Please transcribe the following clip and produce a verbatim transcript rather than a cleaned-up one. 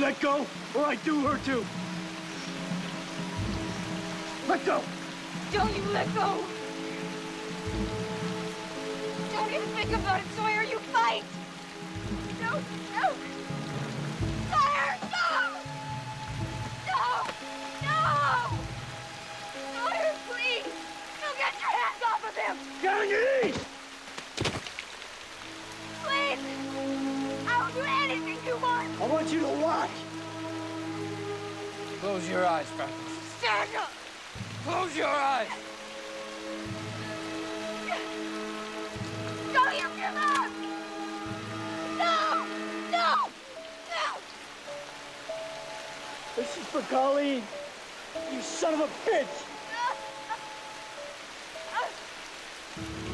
let go, or I do her too. Let go! Don't you let go! Don't even think about it, Sawyer! You fight! No, no! Sawyer, no! No! No! Sawyer, please! No, get your hands off of him! Get on your knees! Please! I'll do anything you want! I want you to watch! Close your eyes, Freckles. Stand up! Close your eyes! Don't you give up! No! No! No! This is for Colleen. You son of a bitch! Uh, uh,